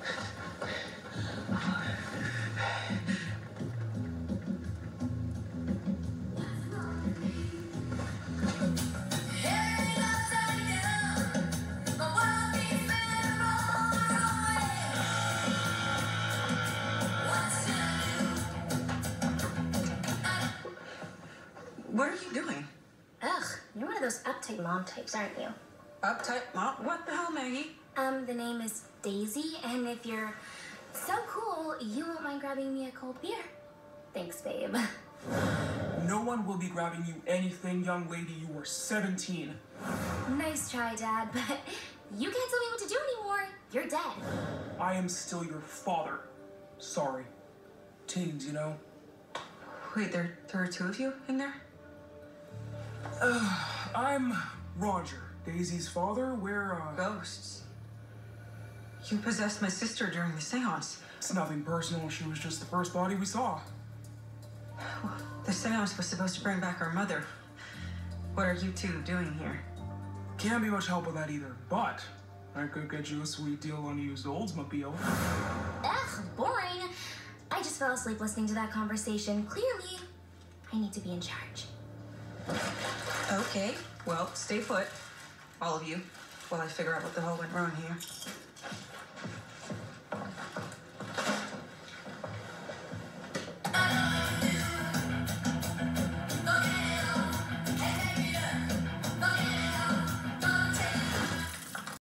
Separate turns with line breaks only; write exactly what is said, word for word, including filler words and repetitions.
What are you doing?
Ugh, you're one of those uptight mom types, aren't you?
Uptight mom? What the hell, Maggie?
Um, the name is Daisy, and if you're so cool, you won't mind grabbing me a cold beer. Thanks, babe.
No one will be grabbing you anything, young lady. You are seventeen.
Nice try, Dad, but you can't tell me what to do anymore. You're dead.
I am still your father. Sorry. Teens, you know?
Wait, there, there are two of you in there?
Uh, I'm Roger, Daisy's father. We're, uh...
Ghosts. You possessed my sister during the seance.
It's nothing personal. She was just the first body we saw.
Well, the seance was supposed to bring back our mother. What are you two doing here?
Can't be much help with that either, but I could get you a sweet deal on a used Oldsmobile.
Ugh, boring. I just fell asleep listening to that conversation. Clearly, I need to be in charge.
Okay, well, stay put, all of you, while I figure out what the hell went wrong here.